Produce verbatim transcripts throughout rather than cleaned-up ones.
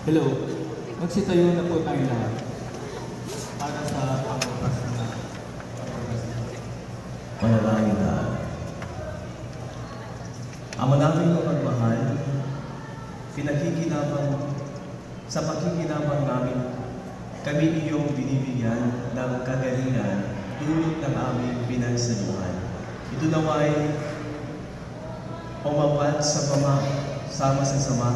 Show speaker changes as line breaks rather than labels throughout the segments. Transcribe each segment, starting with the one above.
Hello, magsitayo na po tayo lahat para sa pangwakas na
manalangin tayo. Ama namin ng magmahal, pinakikinabang, sa pakikinabang namin, kami iyong binibigyan ng kagalingan dulot ng aming pinagsaluhan. Ito naway umapat sa pama, sama sa sama,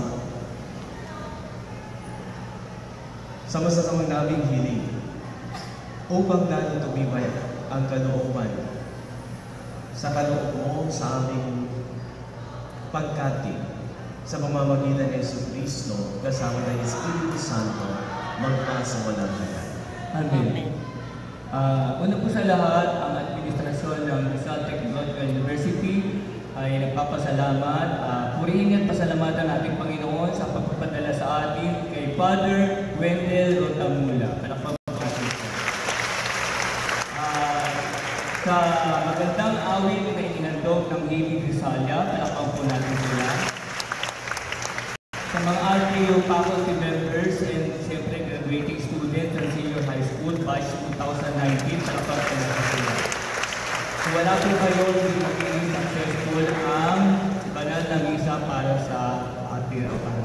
sama sa samang naming hiling, upang lalo tumibay ang kalooban sa kaloob mo sa aming pagkating sa pamamagitan ng Jesucristo kasama ng Espiritu Santo magpasa walang hanggan.
Amen. Uh, una po sa lahat, ang administrasyon ng Rizal Technological University ay nagpapasalamat. Uh, purihin at pasalamatan ating Panginoon sa pagpapadala sa atin kay Father Wendell Rotamula. Uh, sa magandang awit na ininandog ng David Rizalya, palakpan po natin sila. Sa mga R T U faculty members and siyempre graduating students ng Senior High School batch two thousand nineteen, palakpan po natin sila. So wala po kayo, hindi magiging successful ang banal na misa para sa ating